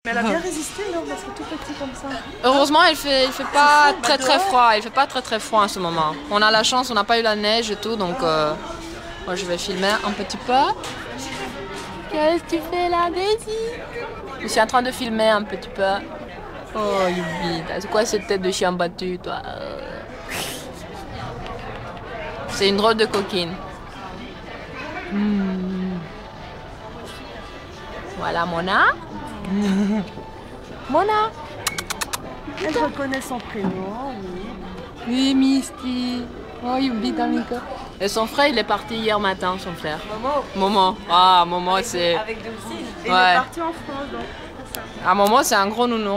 Mais elle a bien résisté, non, parce que tout petit comme ça. Heureusement, il fait pas très froid. Il fait pas très froid en ce moment. On a la chance, on n'a pas eu la neige et tout, donc moi je vais filmer un petit peu. Qu'est-ce que tu fais là, Daisy? Je suis en train de filmer un petit peu. Oh, Youbi, c'est quoi cette tête de chien battu, toi? C'est une drôle de coquine. Voilà, Mona. Mona. Elle reconnaît son prénom, oui. Oui, Misty. Oh, Youbi dans le corps. Et son frère, il est parti hier matin, son frère. Momo. Momo. Ah, Momo, c'est... Avec Dulcine. Et Ouais. il est parti en France, donc. Ah, Momo, c'est un gros nounou.